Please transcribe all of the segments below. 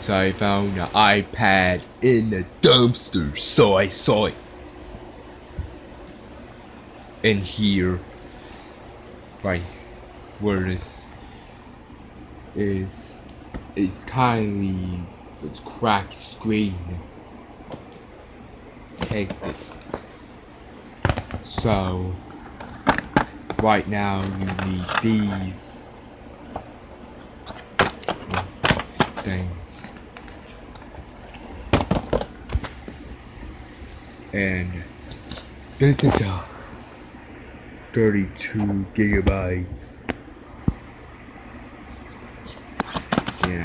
guys, I found an iPad in the dumpster, so I saw it in here, right where this is. It's cracked screen. Take this. So right now you need these things, and this is a 32 gigabytes. Yeah.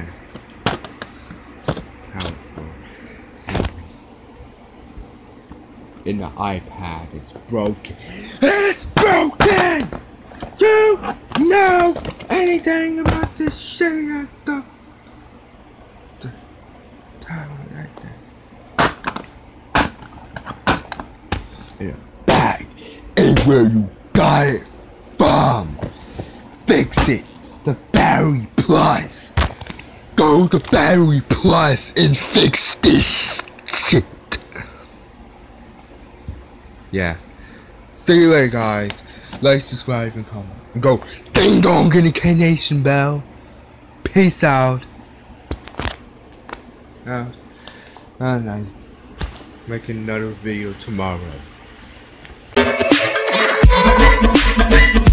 And the iPad is broken. It's broken! You know anything about this shitty ass stuff? In a bag is where you got it from. Fix it. The Battery Plus. Go to Battery Plus and fix this shit. Yeah. See you later, guys. Like, subscribe, and comment. And go ding dong in the K-Nation bell. Peace out. And I make another video tomorrow.